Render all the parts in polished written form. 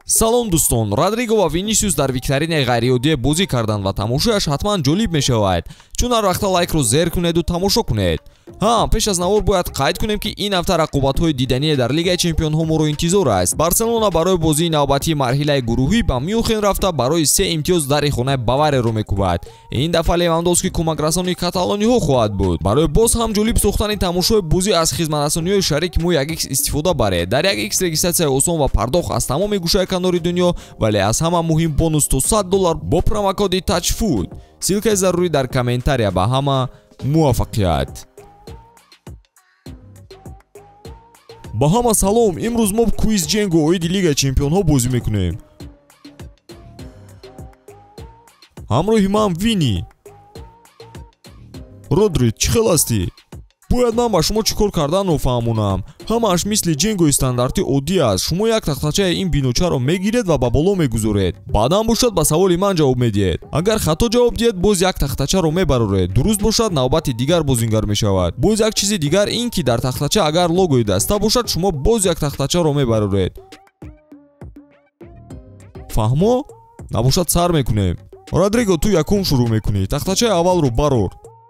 салом дӯстон, Родриго ва Винисиус дар викторинаи ғайриоддие бозӣ карданд ва тамошояш ҳатман ҷолиб мешавад. Чун ҳар вақта лайкро зер кунеду тамошо кунед. Пеш аз навор бояд қайд кунем ки ин ҳафта рақобатҳои дидание дар Лигаи Чемпионҳо моро интизор аст. Барселона барои бозии навбатии марҳилаи гурӯҳӣ ба Мюнхен рафта барои 3 имтиёз дари хонаи Баварияро мекӯбад. Ин дафъа Левандовски кӯмакрасони каталониҳо хоҳад буд. Барои боз ҳам ҷолиб сохтани тамошои бозӣ аз хизматрасониҳои шарики мо 1x истифода баред. Дар 1x регистратсияи осон ва пардохт аз тамоми гӯшаи канори дунё, вале аз ҳама муҳим бонус то $100 бо промокоди TouchFood. Силкаи зарурӣ дар комментария. Ба ҳама муваффақият. Ба ҳама салом. Имрӯз мо квиз ҷенго оиди Лигаи Чемпионҳо бозӣ мекунем. ҳамроҳи ман Вини. Родри, чӣ хел ҳастӣ? бояд ман ба шумо чӣ кор кардан нафаҳмонам. ҳамааш мисли ҷенгои стандартӣ оддӣ аст. шумо як тахтачаи ин биночаро мегиред ва ба боло мегузоред. баъдан бошад ба саволи ман ҷавоб медиҳед. агар хато ҷавоб диҳед, боз як тахтачаро мебароред. дуруст бошад, навбати дигар бозингар мешавад. боз як чизи дигар ин ки дар тахтача агар логои даста бошад, шумо боз як тахтачаро мебароред. фаҳмо? набошад сар мекунем. Родриго, ту якум шурӯъ мекунӣ. тахтачаи аввалро барор.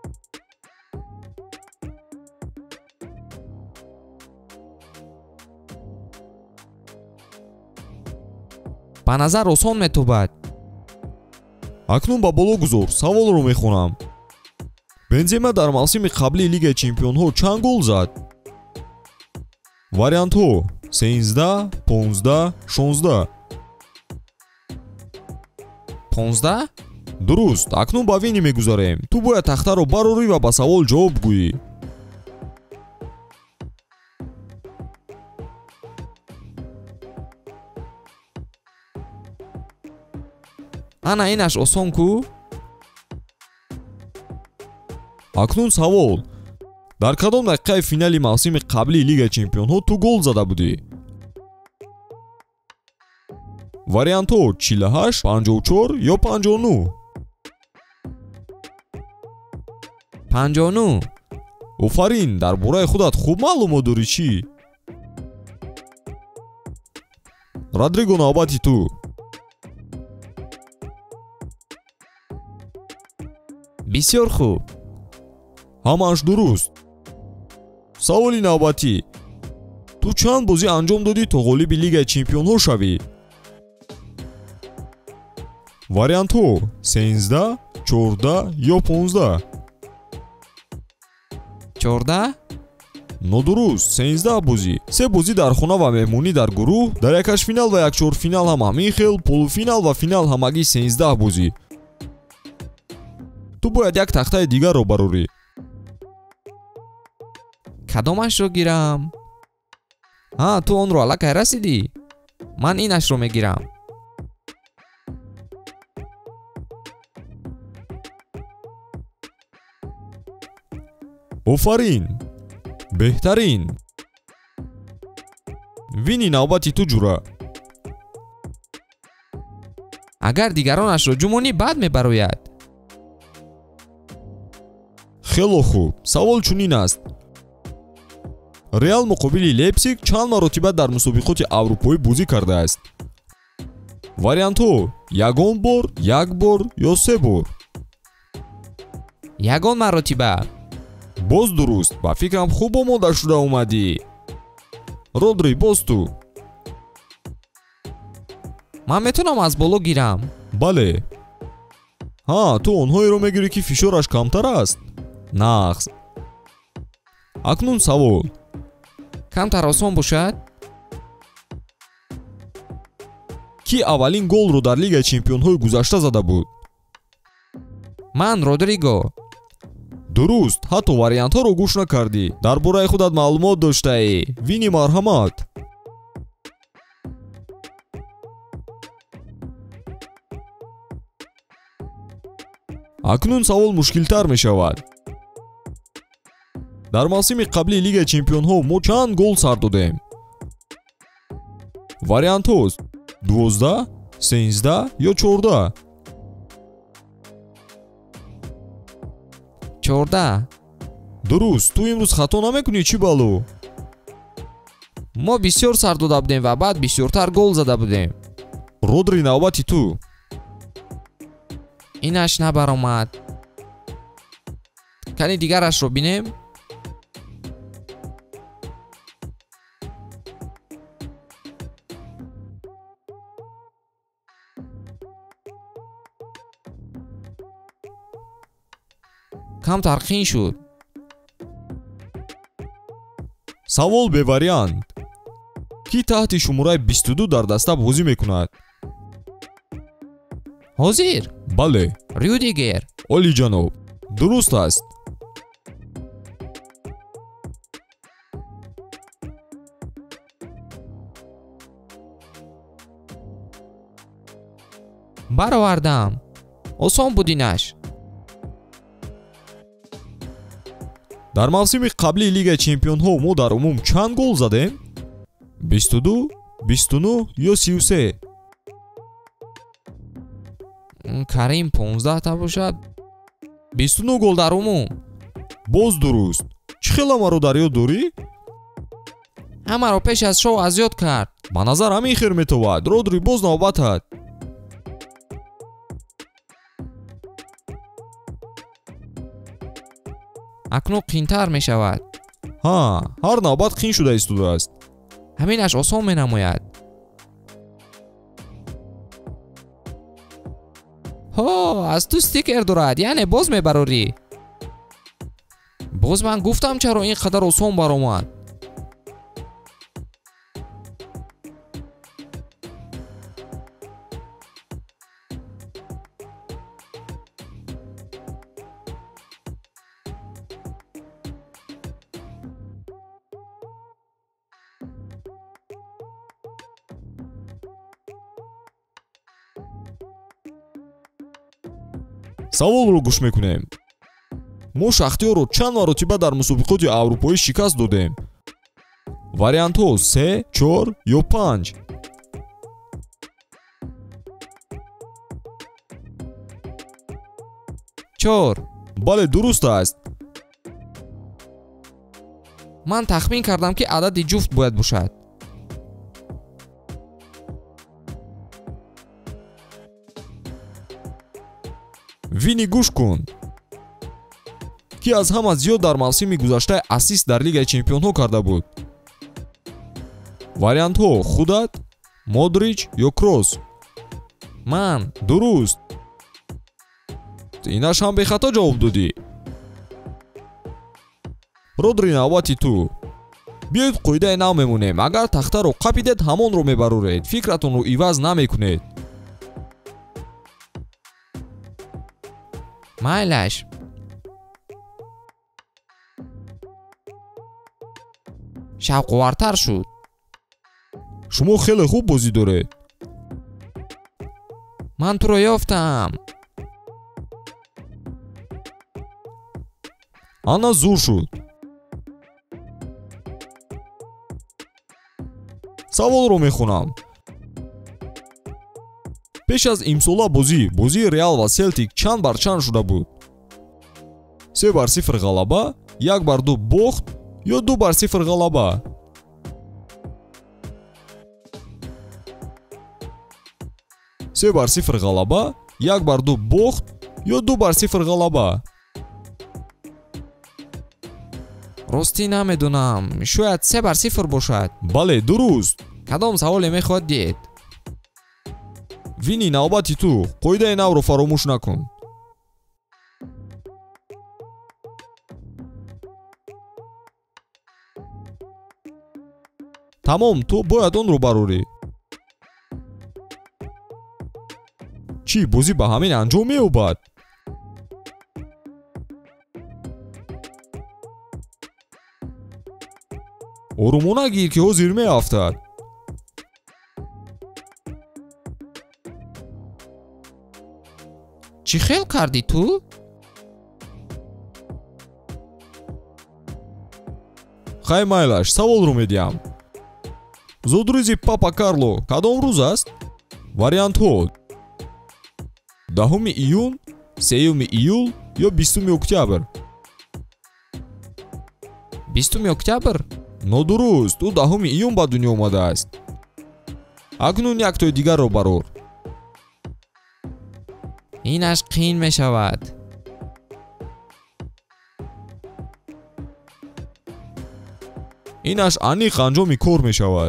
ба назар осон метобад. акнун ба боло гузор. саволро мехонам. Бензема дар мавсими қаблии Лигаи Чемпионҳо чанд гол зад? Вариантҳо: 13, 15, 16. 15? дуруст. акнун ба Вини мегузарем. ту бояд тахтаро барорӣ ва ба савол ҷавоб гӯӣ. ана инаш осон ку? акнун савол: дар кадом дақиқаи финали мавсими қаблии Лигаи Чемпионҳо ту гол зада будӣ? Вариантҳо: 48, 54 ё 59. 59. офарин, дар бораи худат хуб маълумот дорӣ чӣ? Родриго, навбати ту. бисёр хуб. ҳамааш дуруст. саволи навбатӣ: ту чанд бозӣ анҷом додӣ то ғолиби Лигаи Чемпионҳо шавӣ? Вариантҳо: 13, 14 ё 15. 14? нодуруст. 13 бозӣ. 3 бозӣ дар хона ва меҳмонӣ дар гурӯҳ, дар якашфинал ва якчорфинал ҳам ҳамин хел, полуфинал ва финал ҳамагӣ 13 бозӣ. ту бояд як тахтаи дигарро барорӣ. кадомашро гирам? ту онро аллакай расидӣ? ман инашро мегирам. офарин. беҳтарин. Вини, навбати ту ҷура. агар дигаронашро ҷумонӣ бад мебарояд. хело хуб. савол чунин аст: Реал муқобили Лейпсиг чанд маротиба дар мусобиқоти аврупоӣ бозӣ кардааст? Вариантҳо: ягон бор, як бор ё 3 бор. ягон маротиба. боз дуруст. ба фикрам хуб омода шуда омадӣ. Родри, боз ту. ман метавонам аз боло гирам? бале. ту онҳоеро мегирӣ ки фишораш камтар аст? нағз. акнун савол: камтар осон бошад? ки аввалин голро дар Лигаи Чемпионҳои гузашта зада буд? ман, Родриго. дуруст. ҳатто вариантҳоро гӯш накардӣ. дар бораи худат маълумот доштаӣ. Вини, марҳамат. акнун савол мушкилтар мешавад. дар мавсими қаблии Лигаи Чемпионҳо мо чанд гол сар додем? Вариантҳо: 12, 13 ё 14. 14. дуруст. ту имрӯз хато намекунӣ чӣ бало? мо бисёр сар дода будем ва баъд бисёртар гол зада будем. Родри, навбати ту. Инаш набаромад. Кани дигарашро бинем. камтар қин шуд. Савол бе вариант. Ки таҳти шумораи 22 дар даста бозӣ мекунад? ҳозир Бале. Рюдигер. Олиҷаноб, дуруст аст. баровардам. осон буд инаш. Дар мавсими қаблии Лигаи Чемпионҳо мо дар умум чанд гол задем? 22, 29 ё 33? Карим 15 та бошад. 29 гол дар умум. Боз дуруст. Чӣ хела маро дар ёд дорӣ? ҳамаро пеш аз шоу азёд кард. Ба назар ҳамин хир метовад. Родри, боз навбатат. акнун қинтар мешавад. Ҳа, ҳар навбат қин шуда истодааст. ҳаминаш осон менамояд. ҳо, аз ту стикер дорад, яъне боз мебарорӣ. боз ман гуфтам чаро ин қадар осон баромад. Саволро гӯш мекунем. Мо Шахтёрро чанд маротиба дар мусобиқоти аврупоӣ шикаст додем? Вариантҳо 3, 4 ё 5? чор. Бале, дуруст аст. ман тахмин кардам ки адади ҷуфт бояд бошад. Вини, гӯш кун. Ки аз ҳама зиёд дар мавсими гузашта ассист дар Лигаи Чемпионҳо карда буд? Вариантҳо худат, Модрич ё Крос? ман. Дуруст. Инаш ҳам бехато ҷавоб додӣ. Родри, навбати ту. Биёед қоидаи нав мемонем. Агар тахтаро қапидед, ҳамонро мебароред. Фикратонро иваз намекунед. майлаш. шавқовартар шуд. Шумо хеле хуб бозӣ доред. ман туро ёфтам. Ана зур шуд. Саволро мехонам. пеш аз имсола бозии Реал ва Селтик чанд бар чанд шуда буд? 3-0 ғалаба, 1-2 бохт ё 2-0 ғалаба? Се бар 0 ғалаба, 1-2 бохт ё 2-0 ғалаба? ростӣ намедонам. шояд 3-0 бошад. Бале, дуруст. кадом саволе мехоҳад дид? Вини, навбати ту. Қоидаи навро фаромӯш накун. тамом, ту бояд онро барорӣ. чӣ, бозӣ ба ҳамин анҷом меёбад? орумона гир ки ҳозир меафтад. чӣ хел кардӣ ту? хай майлаш, саволро медиҳам. зодрӯзи Папа Карло кадом рӯз аст? Вариантҳо 10 июн, 3 июл ё 20 октябр? 20 октябр? нодуруст, ӯ 10 июн ба дунё омадааст. акнун яктои дигарро барор. инаш қиин мешавад. инаш аниқ анҷоми кор мешавад.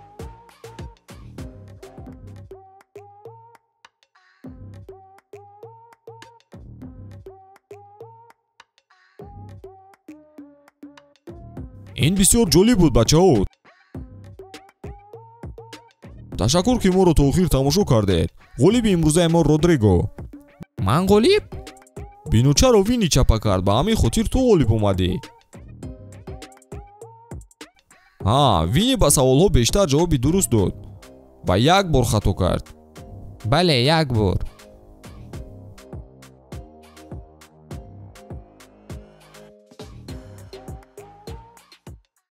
ин бисёр ҷолиб буд бачаҳо. ташаккур ки моро то охир тамошо кардед. ғолиби имрӯзаи мо Родриго. ман ғолиб? бинучаро вини чапа кард, ба ҳамин хотир ту ғолиб омадӣ. вини ба саволҳо бештар ҷавоби дуруст дод. ба як бор хато кард. бале, як бор.